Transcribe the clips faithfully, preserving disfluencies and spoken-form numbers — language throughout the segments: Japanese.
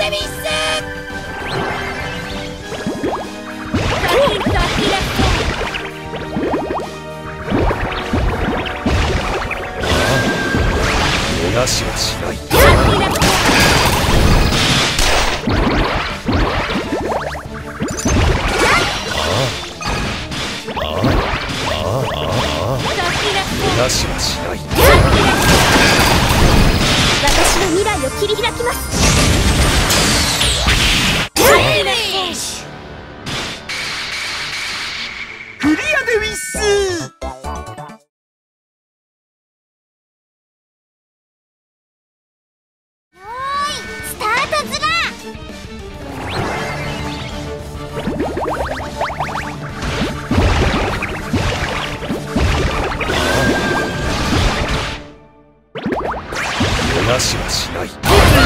デビッス。 逃しはしない。逃しはしない。 私の未来を切り開きます。 クリアでウィッス。 スタートズラ。 逃しはしない。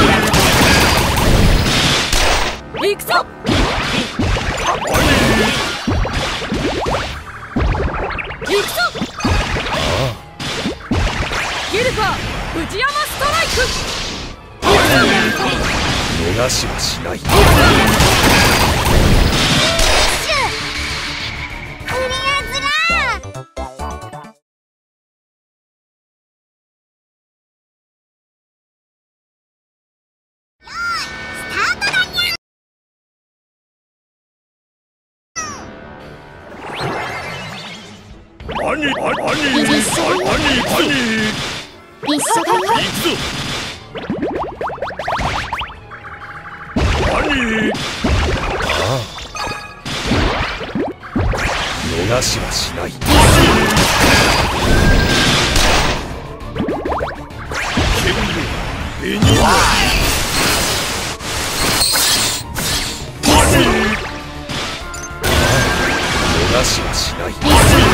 行くぞ。行くぞ。ギルカ藤山ストライク。 逃しはしない。 アニアニアニアニ一緒だよ。 行くぞ。アニああ逃しはしない。剣舞ベニーナアニ逃しはしない。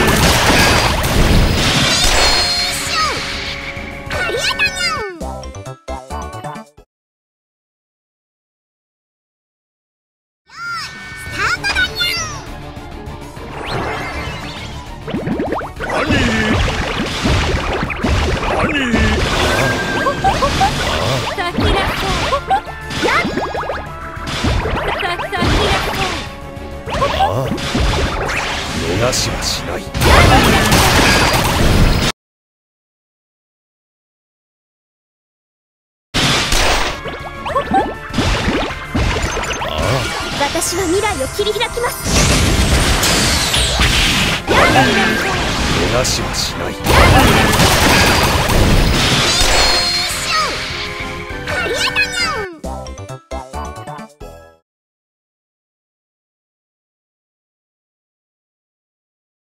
逃しはしない。 私は未来を切り開きます。 逃しはしない。